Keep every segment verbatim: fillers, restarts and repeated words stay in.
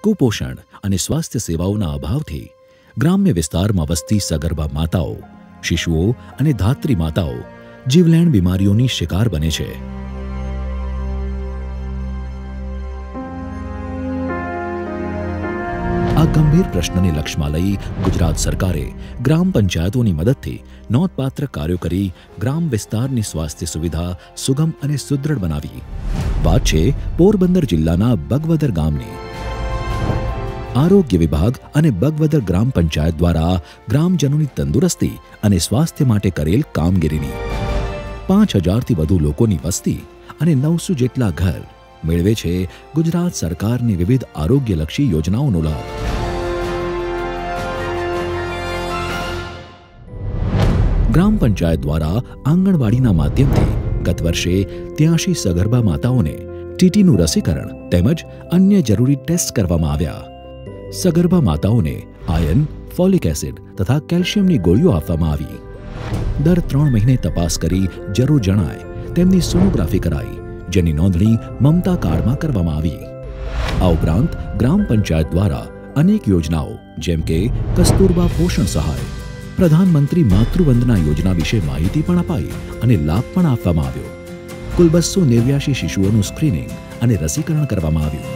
કુપોષણ અને સ્વાસ્થ્ય સેવાઓના અભાવથી ગ્રામ્ય વિસ્તારમાં વસતી સગર્ભા માતાઓ, શિશુઓ અને ધાત્રી માતાઓ જીવલેણ બીમારીઓની શિકાર બને છે. આ ગંભીર પ્રશ્નને લક્ષ્યમાં લઈ ગુજરાત સરકારે ગ્રામ પંચાયતોની મદદથી નોંધપાત્ર કાર્યો કરી ગ્રામ વિસ્તારની સ્વાસ્થ્ય સુવિધા સુગમ અને સુદૃઢ બનાવી. વાત છે પોરબંદર જિલ્લાના બગવદર ગામની. આરોગ્ય વિભાગ અને બગવદર ગ્રામ પંચાયત દ્વારા ગ્રામજનોની તંદુરસ્તી અને સ્વાસ્થ્ય માટે કરેલ કામગીરીની પાંચ હજારથી વધુ લોકોની વસ્તી અને નવસો જેટલા ઘર મેળવે છે ગુજરાત સરકારની વિવિધ આરોગ્યલક્ષી યોજનાઓનો લાભ. ગ્રામ પંચાયત દ્વારા આંગણવાડીના માધ્યમથી ગત વર્ષે ત્યાંશી સગર્ભા માતાઓને ટીટીનું રસીકરણ તેમજ અન્ય જરૂરી ટેસ્ટ કરવામાં આવ્યા. સગર્ભા માતાઓને આયર્ન, ફોલિક એસિડ તથા કેલ્શિયમની ગોળીઓ આપવામાં આવી. દર ત્રણ મહિને તપાસ કરી જરૂર જણાય તેમની સોનોગ્રાફી કરાઈ, જેની નોંધણી મમતા કાર્ડમાં કરવામાં આવી. આ ઉપરાંત ગ્રામ પંચાયત દ્વારા અનેક યોજનાઓ જેમ કે કસ્તુરબા પોષણ સહાય, પ્રધાનમંત્રી માતૃવંદના યોજના વિશે માહિતી પણ અપાઈ અને લાભ પણ આપવામાં આવ્યો. કુલ બસો નેવ્યાશી શિશુઓનું સ્ક્રીનિંગ અને રસીકરણ કરવામાં આવ્યું.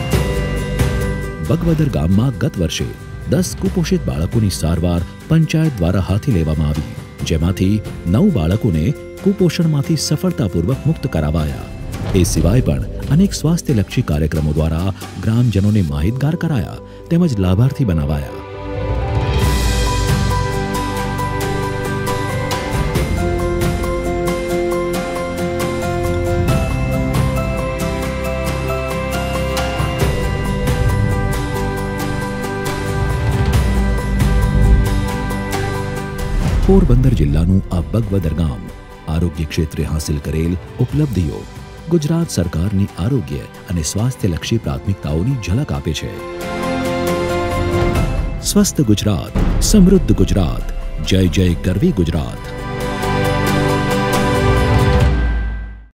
બગવદર ગામમાં ગત વર્ષે દસ કુપોષિત બાળકોની સારવાર પંચાયત દ્વારા હાથે લેવામાં આવી, જેમાંથી નવ બાળકોને કુપોષણમાંથી સફળતાપૂર્વક મુક્ત કરાવાયા. એ સિવાય પણ અનેક સ્વાસ્થ્યલક્ષી કાર્યક્રમો દ્વારા ગ્રામજનોને માહિતગાર કરાયા તેમજ લાભાર્થી બનાવાયા. પોરબંદર જિલ્લાનું આ બગવદર ગામ આરોગ્ય ક્ષેત્રે હાંસિલ કરેલ ઉપલબ્ધિઓ ગુજરાત સરકારની આરોગ્ય અને સ્વાસ્થ્યલક્ષી પ્રાથમિકતાઓની ઝલક આપે છે. સ્વસ્થ ગુજરાત, સમૃદ્ધ ગુજરાત, જય જય ગરવી ગુજરાત.